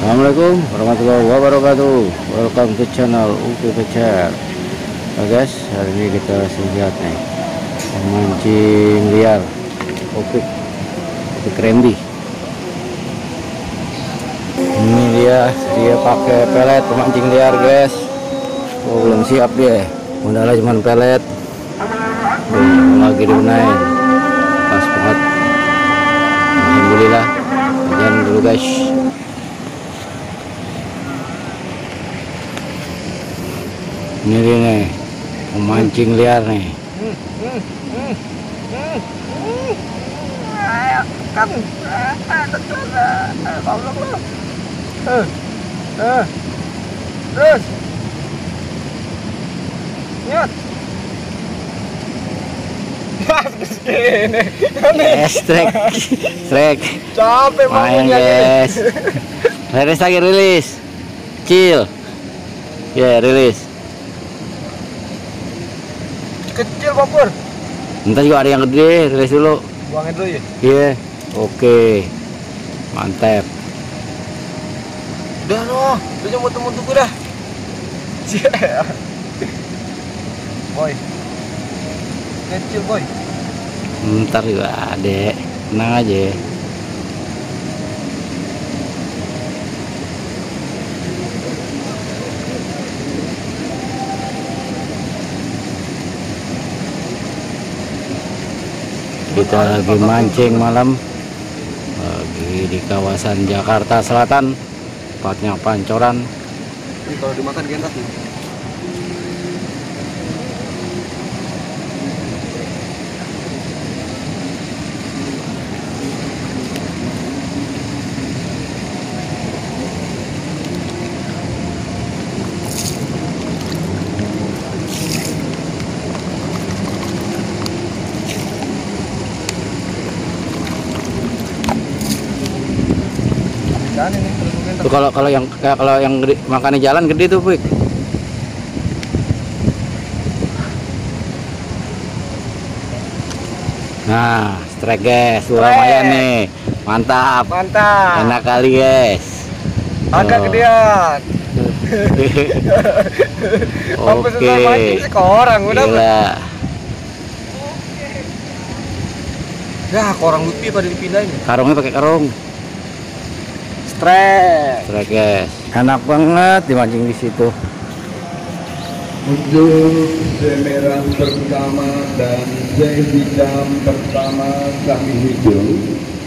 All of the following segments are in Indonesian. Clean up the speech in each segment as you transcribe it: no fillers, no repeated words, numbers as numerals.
Assalamualaikum warahmatullahi wabarakatuh. Welcome to channel Upi Pecer. Guys, hari ini kita lihat nih memancing liar opik Randy. Ini dia pakai pelet pemancing liar, guys. Oh, belum siap dia, modalnya cuma pelet. Lagi digunain pas banget. Alhamdulillah, jangan dulu guys. Ini dia nih, memancing liar nih. Terus nyet Strek capek main guys. Rilis lagi, rilis kecil ya, rilis kecil Popur. Entar juga ada yang gede, rilis dulu, Buangin dulu ya. iya. Oke, mantap. Udah loh, udah nyamuk temen-temen dah. Boy, kecil boy. Ntar juga ada, tenang aja. Kita lagi mancing malam, lagi di kawasan Jakarta Selatan, tepatnya Pancoran. Ini kalau dimakan enak nih. Tuh kalau yang gede, makannya jalan gede tuh, Pik. Nah, strike guys, lumayan nih. Mantap. Mantap. Enak kali, guys. Agak gedean. Oke. Mancing ke orang udah. Gila. Ya, ke orang Lutfi pada dipindahin. Karungnya pakai karung. Strike guys, enak banget dimancing di situ. Untuk semerang pertama dan sehitam pertama kami hitung.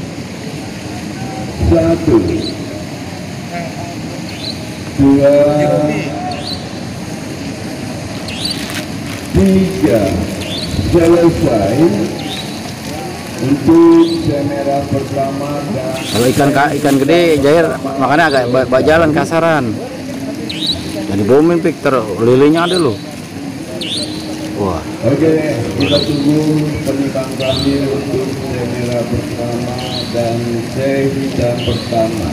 1, 2, 3, selesai. Untuk semera pertama dan Kalau ikan gede Jair makanya agak jalan kasaran. Jadi bomin, Pik, lilinya ada loh. Wah. Oke, kita tunggu pernikahan kami untuk semera pertama dan sehitam pertama.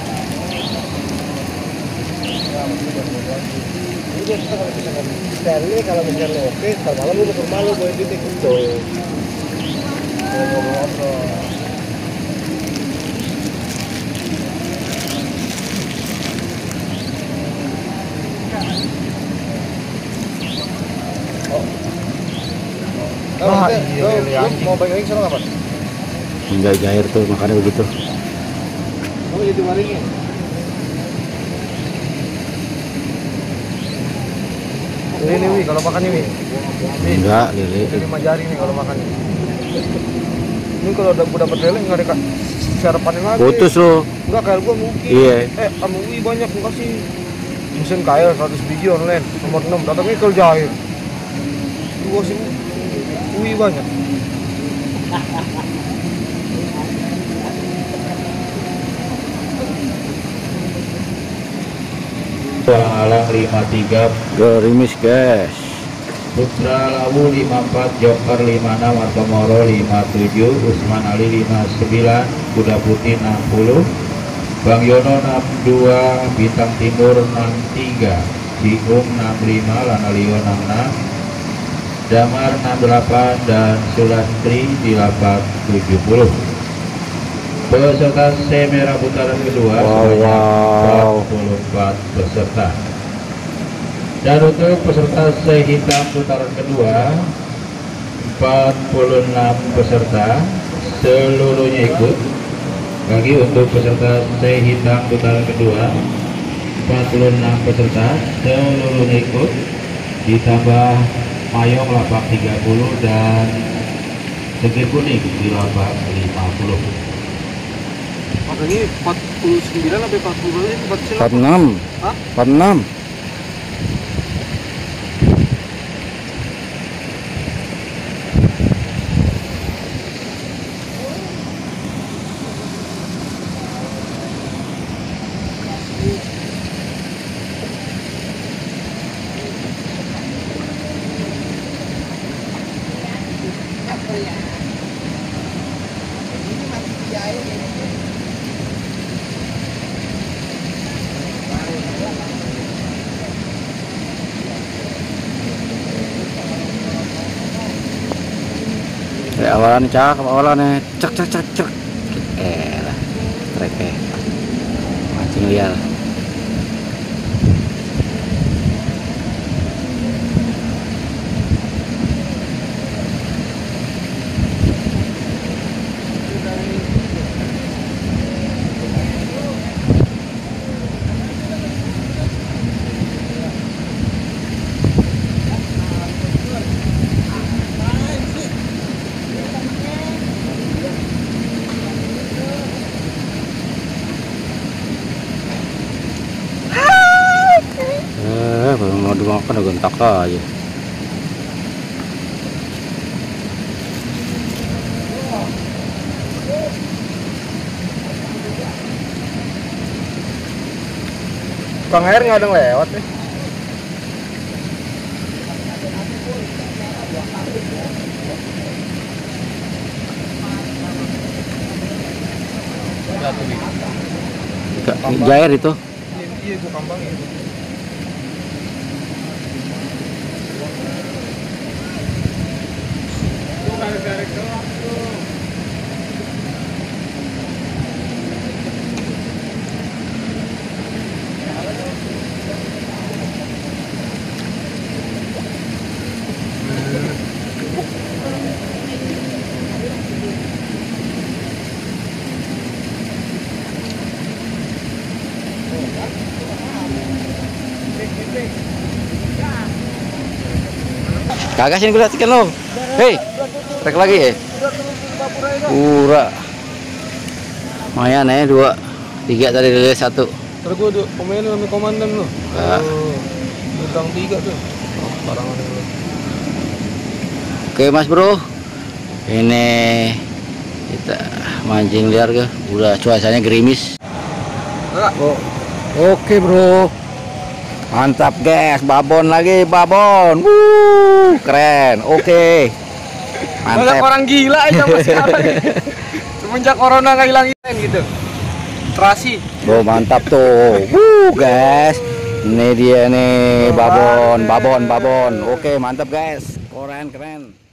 Kalau misalnya oke, malam lu ke rumah lu boleh titik itu. Ngobrol-ngobrol. Mau balik lagi sana kapan? Enggak, Jair tuh makanya begitu. Kamu jadi maringin. Ini Wi, kalau makan ini. Enggak, lili. Ini 5 jari nih kalau makan. Ini kalau udah dapat lele nggak ada sarapanin lagi. Putus loh. Enggak kayak gua mungkin. Iya. Kamu Wi banyak kasih. Mesin kail 100 biji online nomor 6 datang Ikel Jair. Gua sih Wi banyak. Alang 53, Gerimis, guys. Putra Lawu 54, Joker 56, Martomoro 57, Usman Ali 59, Kuda Putih 60, Bang Yono 62, Bintang Timur 63, Cium 65, Lanalio 66, Damar 68 dan Sulastri di 870. Peserta C merah putaran kedua sebanyak 44 peserta. Dan untuk peserta C hitam putaran kedua 46 peserta seluruhnya ikut. Lagi untuk peserta C hitam putaran kedua 46 peserta seluruhnya ikut, ditambah mayong lapak 30 dan segel kuning di lapak 50. Ini 49 sampai 40 ini 46. Hah? 46. Awalan cak, awalannya cek cek cek cek. Lah, treke. Mancing liar. Baru mau dimakan udah gentak aja. Bang air nggak ada yang lewat nih. Jair itu. Iya, itu kambang ya. Kagak sini gue liat ikan lo. Hei, trek lagi ya. Pura. Lumayan ya 2, 3 tadi dari 1. Terus gue udah komen sama komandan lo. Bintang 3 tuh. Barangan lo. Oke Mas Bro. Ini kita mancing liar ke. Udah cuacanya gerimis. Oke Bro. Mantap guys, babon lagi, babon. Keren. Oke. Banyak Mantap. orang gila aja sampai sekarang. Semenjak corona nggak hilang gitu. Terasi. Bro, mantap tuh. Guys. Ini dia nih babon. Oke, mantap guys. Keren.